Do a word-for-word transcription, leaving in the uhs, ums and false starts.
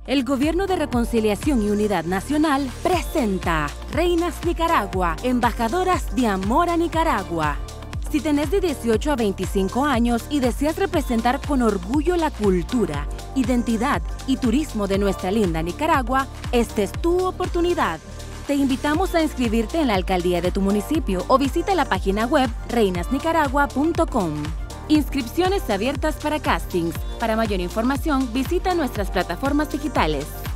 El Gobierno de Reconciliación y Unidad Nacional presenta Reinas Nicaragua, Embajadoras de Amor a Nicaragua. Si tenés de dieciocho a veinticinco años y deseas representar con orgullo la cultura, identidad y turismo de nuestra linda Nicaragua, esta es tu oportunidad. Te invitamos a inscribirte en la alcaldía de tu municipio o visita la página web reinas nicaragua punto com. Inscripciones abiertas para castings. Para mayor información, visita nuestras plataformas digitales.